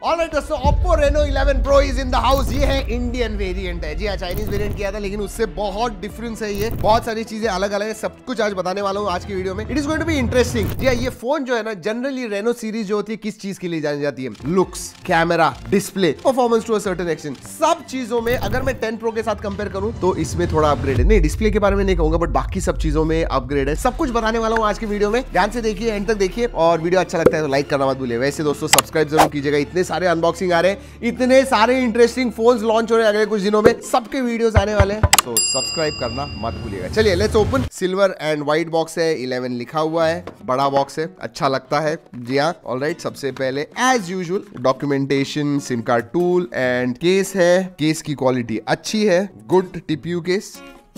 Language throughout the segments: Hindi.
ऑलराइट दोस्तों, Oppo Reno 11 Pro is in the house। ये है इंडियन वेरिएंट है जी हाँ, चाइनीज वेरिएंट किया था लेकिन उससे बहुत डिफरेंस है। ये बहुत सारी चीजें अलग अलग है, सब कुछ आज बताने वाला हूँ आज की वीडियो में। It is going to be interesting. जी हाँ, ये फोन जो है ना, जनरली रेनो सीरीज जो होती है किस चीज के लिए जानी जाती है? Looks, camera, display, performance to a certain extent, सब चीजों में। अगर मैं 10 Pro के साथ कंपेयर करूं तो इसमें थोड़ा अपग्रेड है। नहीं, डिस्प्ले के बारे में नहीं कहूंगा, बट बाकी सब चीजों में अपग्रेड है। सब कुछ बताने वाला हूं आज की वीडियो में, ध्यान से देखिए, एंड तक देखिए, और वीडियो अच्छा लगता है तो लाइक करना मत भूलिए। वैसे दोस्तों सब्सक्राइब जरूर कीजिएगा, इतने सारे अनबॉक्सिंग आ रहे हैं, इतने सारे इंटरेस्टिंग फोन्स लॉन्च हो रहे हैं अगले कुछ दिनों में, सबके वीडियोस आने वाले हैं, तो सब्सक्राइब करना मत भूलिएगा। चलिए let's open. Silver and white box है, 11 लिखा हुआ है, बड़ा बॉक्स है, अच्छा लगता है जी हाँ। ऑलराइट, सबसे पहले as usual documentation, SIM card tool and case है। केस की क्वालिटी अच्छी है, good TPU case.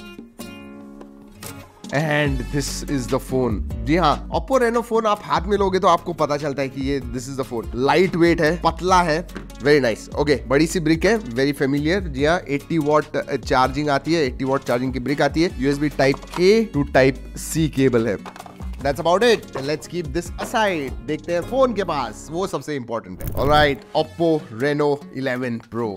And this is the phone. जी हाँ, Oppo Reno फोन आप हाथ में लोगे तो आपको पता चलता है कि ये this is the phone. Light weight है, पतला है, वेरी नाइस। ओके, बड़ी सी ब्रिक है, वेरी फेमिलियर। जी हाँ, 80 वॉट चार्जिंग आती है, 80 वॉट चार्जिंग की ब्रिक आती है। USB type A to type C cable है। That's about it. Let's keep this aside. देखते हैं फोन के पास, वो सबसे इंपॉर्टेंट है। Alright, Oppo Reno 11 Pro.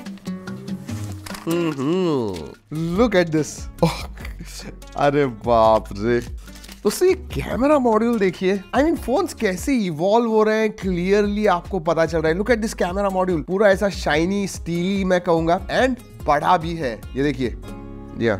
Look at this. Oh, अरे बाप रे। तो ये कैमरा मॉड्यूल देखिए, आई मीन फोन्स कैसे इवॉल्व हो रहे हैं, क्लियरली आपको पता चल रहा है। Look at this camera module, पूरा ऐसा शाइनी, स्टीली मैं कहूंगा, एंड बड़ा भी है। ये देखिए, या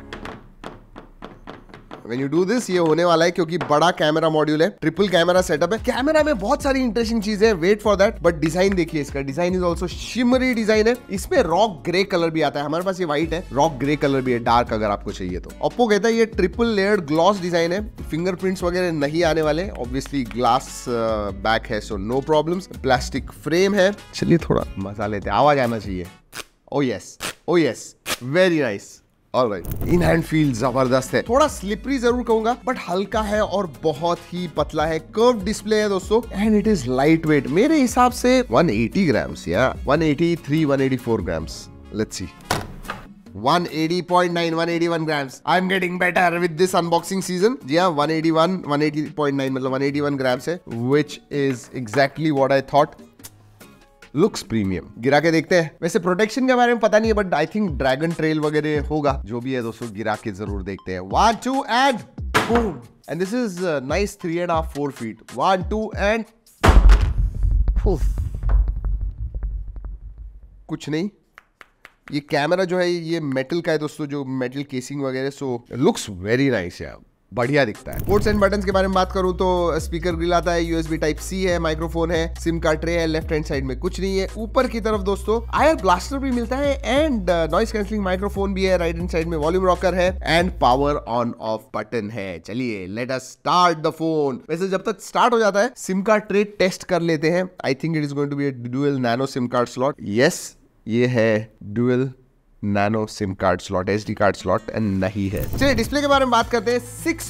When you do this, ये होने वाला है क्योंकि बड़ा कैमरा मॉड्यूल है, ट्रिपल कैमरा सेटअप है। कैमरा में बहुत सारी इंटरेस्टिंग चीजें हैं, wait for that. But design देखिए, इसका design is also shimmery design है। इसमें रॉक ग्रे कलर भी आता है, हमारे पास ये व्हाइट है, रॉक ग्रे कलर भी है, डार्क अगर आपको चाहिए तो। Oppo कहता है ये ट्रिपल लेयर्ड ग्लॉस डिजाइन है, फिंगरप्रिंट्स वगैरह नहीं आने वाले। ऑब्वियसली ग्लास बैक है, so no problems. Plastic frame है। चलिए थोड़ा मजा लेते हैं, आवाज आना चाहिए। Oh yes, oh yes, very nice. Alright, in hand feel जबरदस्त है, थोड़ा स्लिपरी जरूर कहूंगा, बट हल्का है और बहुत ही पतला है। कर्व डिस्प्ले है दोस्तों, and it is light weight. मेरे हिसाब से 180 ग्राम्स या 183, 184 grams. Let's see, 180.9, 181 grams. I am getting better with this unboxing season. जी हाँ, 180.9 मतलब 181 ग्राम्स है, which is exactly what I thought. Looks premium. गिरा के देखते हैं। वैसे प्रोटेक्शन के बारे में पता नहीं है, but I think Dragontrail वगैरह होगा। जो भी है दोस्तों, गिरा के जरूर देखते हैं। 1, 2 and boom. And this is nice 3.5, 4 feet. 1, 2 and कुछ नहीं। ये कैमरा जो है ये मेटल का है दोस्तों, जो मेटल केसिंग वगैरह, सो लुक्स वेरी नाइस यार, बढ़िया दिखता है। पोर्ट्स एंड बटन्स के बारे में बात करूं तो स्पीकर ग्रिल आता है, USB टाइप C है, माइक्रोफोन है, सिम कार्ड ट्रे है। लेफ्ट हैंड साइड में कुछ नहीं है। ऊपर की तरफ दोस्तों आयर ब्लास्टर भी मिलता है, एंड नॉइस कैंसलिंग माइक्रोफोन भी है। राइट हैंड साइड में वॉल्यूम रॉकर है, and power on off button है। चलिए let us start the phone. वैसे जब तक स्टार्ट हो जाता है, सिम कार्ड ट्रे टेस्ट कर लेते हैं। I think it is going to be a dual nano SIM card slot. Yes, ये है dual nano SIM card slot, SD card slot and नहीं है। चलिए डिस्प्ले के बारे में बात करते हैं।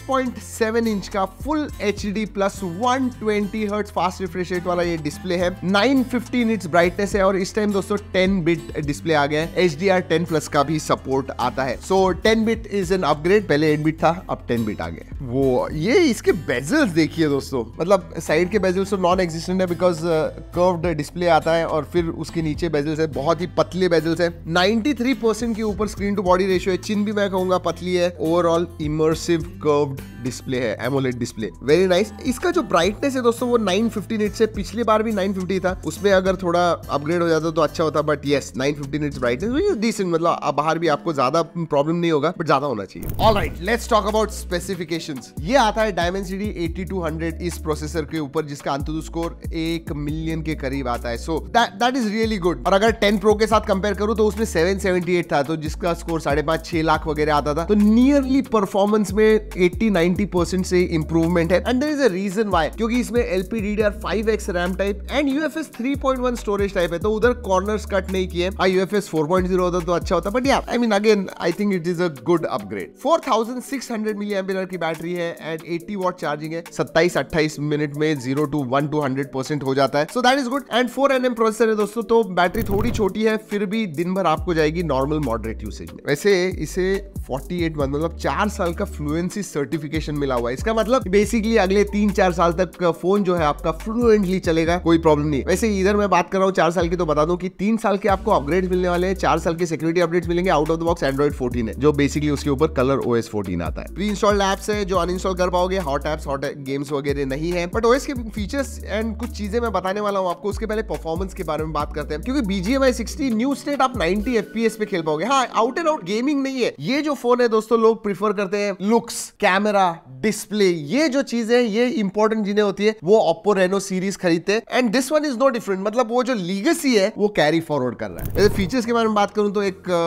6.7 इंच का full HD plus 120 hertz fast refresh rate वाला ये डिस्प्ले है। 950 निट्स ब्राइटनेस है, और इस टाइम दोस्तों 10 बिट डिस्प्ले आ गया है। HDR 10 प्लस का भी सपोर्ट आता है, so 10 bit is an upgrade. पहले 8 बिट था, अब 10 बिट आ गया। वो ये इसके बेजल्स देखिए दोस्तों, मतलब साइड के बेजल्स तो नॉन एग्जिस्टेंट है, बिकॉज कर्व्ड डिस्प्ले आता है, और फिर उसके नीचे बेजल्स है, बहुत ही पतले बेजल्स है। 93% के ऊपर स्क्रीन टू बॉडी रेशियो है। चिन भी मैं कहूंगा पतली है। ओवरऑल इमर्सिव कर्व्ड डिस्प्ले है, एमोलेड डिस्प्ले, वेरी नाइस। इसका जो ब्राइटनेस है दोस्तों वो 950 निट्स है। पिछली बार भी 950 था, उसमें अगर थोड़ा अपग्रेड हो जाता तो अच्छा होता, but yes 950 nits brightness decent, मतलब अब बाहर भी आपको ज्यादा प्रॉब्लम नहीं होगा, बट ज्यादा होना चाहिए। Alright, let's talk about specifications. ये आता है Dimensity 8200 इस प्रोसेसर के ऊपर, जिसका AnTuTu स्कोर 1 मिलियन के करीब आता है, so that is really good. और अगर 10 Pro के साथ कंपेयर करूं तो उसमें 778 था, तो जिसका स्कोर 5.5-6 लाख वगैरह आता था, तो नियरली परफॉर्मेंस में 80-90% से इंप्रूवमेंट है। And there is a reason why, क्योंकि इसमें LPDDR5X RAM type and UFS 3.1 storage type है, तो उधर कॉर्नर्स कट नहीं किए। UFS 4.0 होता तो अच्छा होता, but yeah I mean again I think it is a good upgrade. 4600 mAh की बैटरी है, एंड 80 वॉट चार्जिंग है। 27-28 मिनट में 0 to 1 to 100% हो जाता है, so that is good. And 4nm processor है दोस्तों, तो बैटरी थोड़ी छोटी है, फिर भी दिन भर आपको जाएगी नॉर्मल मॉडरेट यूसेज में। वैसे इसे 48 मंथ मतलब 4 साल का फ्लुएंसी सर्टिफिकेशन मिला हुआ है। इसका मतलब बेसिकली अगले 3-4 साल तक फोन जो है आपका फ्लुएंटली चलेगा, कोई प्रॉब्लम नहीं। वैसे इधर मैं बात कर रहा हूँ 4 साल की, तो बता दूं कि 3 साल के आपको अपग्रेड मिलने वाले हैं, 4 साल के सिक्योरिटी अपडेट्स मिलेंगे। Out of the box Android 14 है, जो बेसिकली उसके ऊपर कलर OS 14 आता है। प्री इंस्टॉल्ड एप्स है जो अनइंस्टॉल कर पाओगे, हॉट एप्स, हॉट गेम्स वगैरह नहीं है। बट OS के फीचर्स एंड कुछ चीजें मैं बताने वाला हूँ आपको। उसके पहले परफॉर्मेंस के बारे में बात करते हैं, क्योंकि BGMI 60 न्यू स्टेट आप 90 FPS पे खेल पाओगे। हाँ, आउट एंड आउट गेमिंग नहीं है। ये जो फोन है दोस्तों, लोग प्रीफर करते हैं लुक्स, कैमरा, डिस्प्ले, ये जो चीजें, ये इंपॉर्टेंट चीजें होती है, वो Oppo Reno सीरीज खरीदते हैं। And this one is no different, मतलब वो जो लीगेसी है वो कैरी फॉरवर्ड कर रहा है। फीचर्स के बारे में बात करूं तो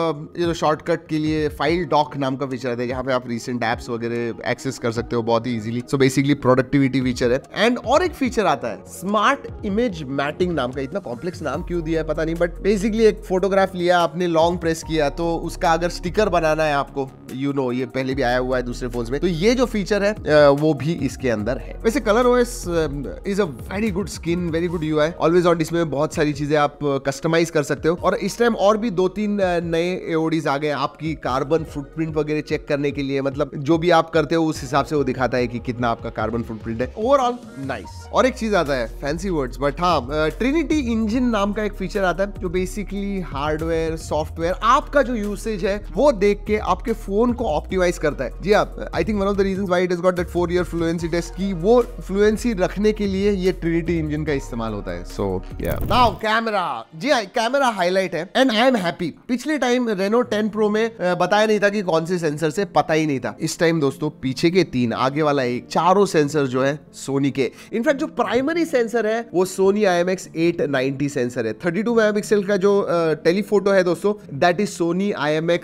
एक शॉर्टकट के लिए फाइल डॉक नाम का फीचर आता है, जहां पे आप रिसेंट एप्स वगैरह एक्सेस कर सकते हो बहुत ही easily. So basically productivity feature है। एंड और एक फीचर आता है स्मार्ट इमेज मैटिंग नाम का। इतना कॉम्प्लेक्स नाम क्यों दिया है पता नहीं, बट बेसिकली एक फोटोग्राफ लिया आपने, लॉन्ग प्रेस किया, तो उसका अगर स्टिकर बनाना है आपको, ये पहले भी आया हुआ है दूसरे फोन्स में, तो ये जो फीचर है वो भी इसके अंदर है। वैसे Color OS is a very good skin, very good UI, always on. इसमें बहुत सारी चीजें आप कस्टमाइज कर सकते हो। और इस टाइम और भी 2-3 नए AODs आ गए आपकी कार्बन फुटप्रिंट वगैरह चेक करने के लिए। मतलब जो भी आप करते हो उस हिसाब से वो दिखाता है कि कितना आपका कार्बन फुटप्रिंट है। Overall nice. और एक चीज आता है, फैंसी वर्ड्स, बट हाँ, ट्रिनिटी इंजन नाम का एक फीचर आता है, जो बेसिकली हार्डवेयर, सॉफ्टवेयर, आपका जो यूसेज है वो देख के आपके फोन को ऑप्टिमाइज करता है। जी हाँ, I think one of the reasons why it has got that 4-year fluency test, की वो फ्लुएंसी रखने के लिए ये ट्रिनिटी इंजन का इस्तेमाल होता है। सो या नाउ कैमरा, जी हाँ, कैमरा हाईलाइट है एंड आई एम हैप्पी। पिछले टाइम Reno 10 Pro में बताया नहीं था कि कौन से सेंसर से, पता ही नहीं था। इस टाइम दोस्तों पीछे के 3, आगे वाला 1, चारों सेंसर जो है सोनी के। इनफैक्ट जो प्राइमरी सेंसर है वो सोनी IMX890 सेंसर है। 32 मेगापिक्सल का जो टेलीफोटो है दोस्तों, that is Sony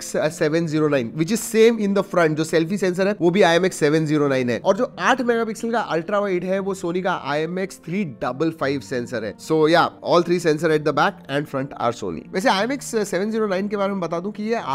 IMX709, which is same in the front. जो सेल्फी सेंसर है वो भी IMX709 है। और जो 8 मेगापिक्सल का अल्ट्रा वाइड है वो सोनी का IMX355 सेंसर है। So yeah, all 3 sensor at the back and front are Sony. वैसे IMX709 के बारे में बता दूं कि ये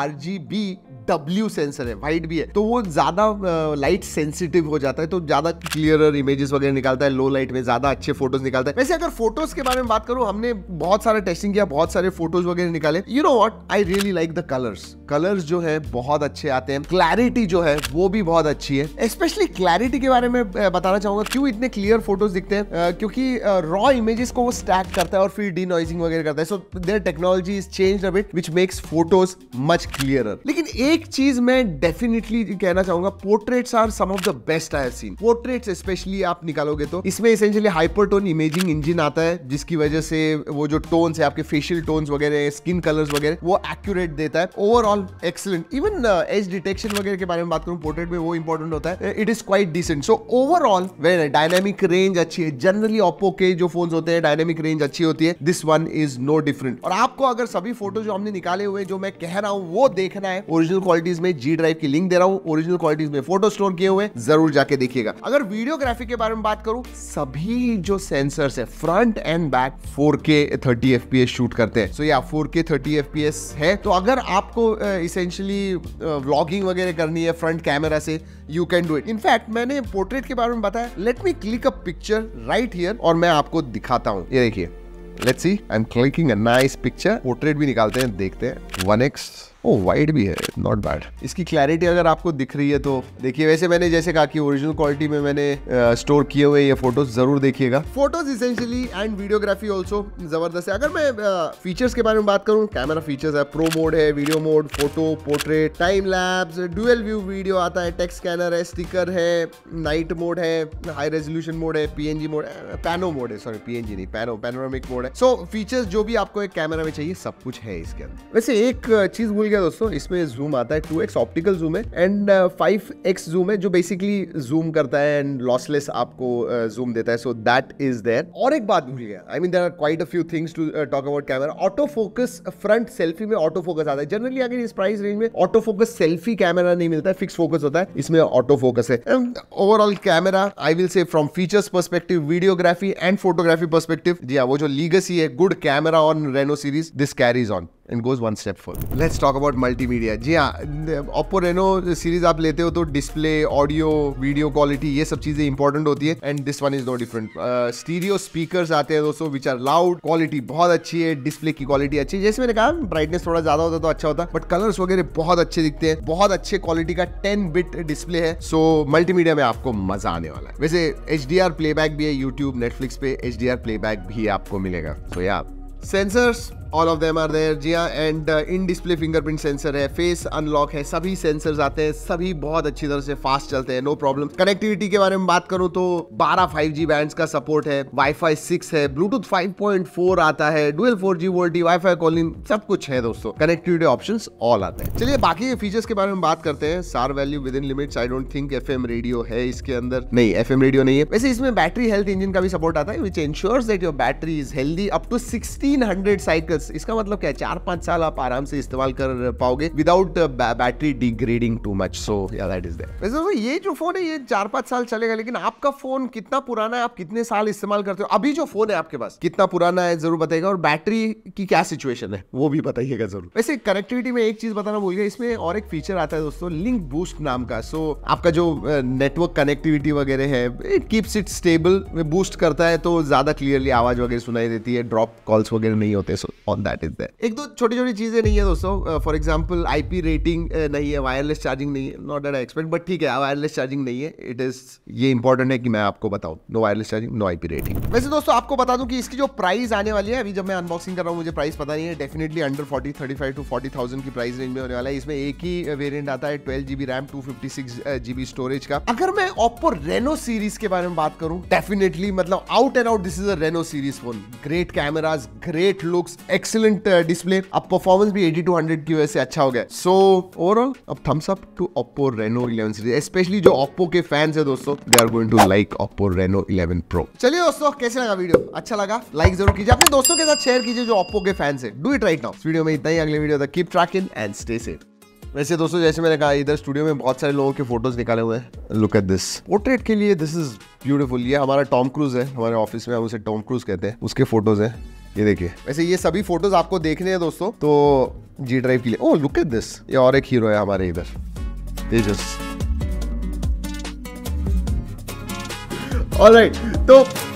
RGBW सेंसर है, वाइड भी है, तो वो ज्यादा लाइट सेंसिटिव हो जाता है, तो ज्यादा क्लियरर इमेजेस वगैरह निकालता है, लो लाइट में ज्यादा अच्छे फोटोज निकालता है। वैसे अगर फोटोज के बारे में बात करूं, हमने बहुत सारा टेस्टिंग किया, बहुत सारे फोटोज वगैरह निकाले। You know what, I really like the colours जो है बहुत अच्छे आते हैं। क्लैरिटी जो है वो भी बहुत अच्छी है। स्पेशली क्लैरिटी के बारे में बताना चाहूंगा, क्यों इतने क्लियर फोटोज दिखते हैं, क्योंकि रॉ इमेजेस को वो स्टैक करता है और फिर डीनॉइजिंग वगैरह करता है। So there technology is changed a bit which makes photos much clearer. लेकिन एक चीज मैं डेफिनेटली कहना चाहूंगा, portraits are some of the best I have seen. Portraits specially आप निकालोगे तो इसमें एसेंशियली हाइपरटोन इमेजिंग इंजन आता है, जिसकी वजह से वो जो टोन्स है आपके फेशियल टोन्स वगैरह, स्किन कलर्स वगैरह, वो एक्यूरेट देता है। Overall excellent. Even edge detection वगैरह के बारे में बात करूं, पोर्ट्रेट में वो इंपॉर्टेंट होता है। It is quite decent. So overall very dynamic range अच्छी है। जनरली ओप्पो के जो फोन्स होते हैं डायनामिक रेंज अच्छी होती है, this one is no different. और आपको अगर सभी फोटो जो हमने निकाले हुए, जो मैं कह रहा हूं, वो देखना है ओरिजिनल क्वालिटीज में, G ड्राइव की लिंक दे रहा हूं, ओरिजिनल क्वालिटीज में फोटो स्टोर किए हुए, जरूर जाके देखिएगा। अगर वीडियोग्राफी के बारे में बात करूं, सभी जो सेंसर्स है front and back 4K 30 FPS shoot करते हैं। सो या 4K 30 FPS है, तो अगर आपको इसेंशियली व्लॉगिंग वगैरह करनी है फ्रंट कैमरा से, you can do it. In fact मैंने पोर्ट्रेट के बारे में बताया, let me click a picture right here और मैं आपको दिखाता हूं। ये देखिए, let's see, I am clicking a nice picture. Portrait भी निकालते हैं, देखते हैं। 1x, ओ वाइड भी है, नॉट बैड। इसकी क्लैरिटी अगर आपको दिख रही है तो देखिए। वैसे मैंने जैसे कहा कि ओरिजिनल क्वालिटी में मैंने स्टोर किए हुए ये फोटोज जरूर देखिएगा। Photos essentially and videography also जबरदस्त है। अगर मैं फीचर्स के बारे में बात करूं, कैमरा फीचर्स है, प्रो मोड है, video mode, photo, portrait, time lapse, dual view video आता है, टेक्स्ट स्कैनर है, स्टिकर है, नाइट मोड है, हाई रेजोल्यूशन मोड है, PNG मोड, पैनो मोड है, सॉरी PNG नहीं, पैनोरामिक मोड है। सो फीचर्स जो भी आपको एक कैमरा में चाहिए सब कुछ है इसके अंदर। वैसे एक चीज भूल गया दोस्तों, इसमें जूम आता है, 2x ऑप्टिकल जूम है एंड 5x जूम है, जो बेसिकली जूम करता है एंड लॉसलेस आपको जूम देता है। So that is there. और एक बात भूल गया, I mean there are quite a few things to talk about camera. Auto focus, front selfie में ऑटो फोकस आता है। जनरली अगर इस प्राइस रेंज में ऑटो फोकस सेल्फी कैमरा नहीं मिलता है, फिक्स फोकस होता है, इसमें ऑटो फोकस है। Overall camera, I will say from features perspective, videography and photography perspective, जी हाँ, वो जो लीगेसी है good camera on Reno series, this carries on. and goes one step further. Let's talk about multimedia. जी हाँ, Oppo Reno सीरीज आप लेते हो तो डिस्प्ले, ऑडियो, वीडियो क्वालिटी, ये सब चीजें इंपॉर्टेंट होती है and this one is no different. Stereo speakers आते हैं दोस्तों विच आर लाउड, क्वालिटी बहुत अच्छी है, डिस्प्ले की क्वालिटी अच्छी है. जैसे मैंने कहा ब्राइटनेस थोड़ा ज्यादा होता तो अच्छा होता, बट कलर्स वगैरह बहुत अच्छे दिखते हैं, बहुत अच्छे क्वालिटी का 10 बिट डिस्प्ले है. सो मल्टीमीडिया में आपको मजा आने वाला है. वैसे HDR प्लेबैक भी है, यूट्यूब, नेटफ्लिक्स पे HDR प्लेबैक भी आपको मिलेगा. So yeah sensors all of them are there. जी हाँ, and in display fingerprint sensor है, फेस अनलॉक है, सभी सेंसर्स आते हैं, सभी बहुत अच्छी तरह से फास्ट चलते हैं, नो प्रॉब्लम. कनेक्टिविटी के बारे में बात करूं तो 12 5G बैंड्स का सपोर्ट है, वाईफाई 6 है, ब्लूटूथ 5.4 आता है, dual 4G VoLTE, wifi calling, सब कुछ है दोस्तों. कनेक्टिविटी ऑप्शंस ऑल आते हैं. चलिए बाकी के फीचर्स के बारे में बात करते हैं. SAR value within limits. I don't think FM radio है इसके अंदर. नहीं, FM रेडियो नहीं है. वैसे इसमें बैटरी हेल्थ इंजन का भी सपोर्ट आता है which ensures that your battery is healthy up to 1600 cycles. इसका मतलब क्या है, 4-5 साल आप आराम से इस्तेमाल कर पाओगे without battery degrading too much. So yeah that is there. वैसे ये जो फोन है ये 4-5 साल चलेगा, लेकिन आपका फोन कितना पुराना है, आप कितने साल इस्तेमाल करते हो, अभी जो फोन है आपके पास कितना पुराना है जरूर बताइएगा, और बैटरी की क्या सिचुएशन है वो भी बताइएगा जरूर. वैसे कनेक्टिविटी में एक चीज बताना भूल गया, इसमें और एक फीचर आता है दोस्तों, लिंक बूस्ट नाम का. सो आपका जो नेटवर्क कनेक्टिविटी वगैरह है, it keeps it stable, boost करता है तो ज्यादा क्लियरली आवाज वगैरह सुनाई देती है, ड्रॉप कॉल्स वगैरह नहीं होते. So on that is there. एक दो छोटी छोटी चीजें नहीं है दोस्तों. फॉर एग्जांपल IP रेटिंग नहीं है, वायरलेस चार्जिंग नहीं है, not that I expect, but ठीक है, वायरलेस चार्जिंग नहीं है. इट इज, ये इंपॉर्टेंट है कि मैं आपको बताऊं, no wireless charging, no IP rating. वैसे दोस्तों आपको बता दूं कि इसकी जो प्राइस आने वाली है, अभी जब मैं अनबॉक्सिंग कर रहा हूं मुझे प्राइस पता नहीं है, डेफिनेटली अंडर 35 to 40,000 की प्राइस रेंज में होने वाला है. इसमें एक ही वेरिएंट आता है 12GB रैम, 256GB स्टोरेज का. अगर मैं Oppo Reno सीरीज के बारे में बात करूं, डेफिनेटली मतलब out and out this is a Reno series phone. Great cameras, great looks, excellent display. अब परफॉर्मेंस भी 80 to 100 की वजह से अच्छा हो गया. सो ओवरऑल अब thumbs up to Oppo Reno 11 series. Specially जो Oppo के फैंस है दोस्तों, they are going to like Oppo Reno 11 Pro. चलिए दोस्तों, कैसे लगा वीडियो? अच्छा लगा? लाइक जरूर कीजिए, अपने दोस्तों के साथ शेयर कीजिए जो Oppo के फैंस है. Do it right now. इस वीडियो में इतना ही. अगले वीडियो तक keep tracking and stay safe. वैसे दोस्तों जैसे मैंने कहा, इधर स्टूडियो में बहुत सारे लोगों के फोटोज निकाले हुए हैं. Look at this. पोर्ट्रेट के लिए दिस इज ब्यूटीफुल. ये हमारा टॉम क्रूज है, हमारे ऑफिस में हम उसे टॉम क्रूज कहते हैं, उसके फोटोज हैं. ये देखिए. वैसे ये सभी फोटोज आपको देखने हैं दोस्तों तो G ड्राइव के लिए. Oh look at this. ये और एक हीरो है हमारे इधर, तेजस. ऑलराइट, तो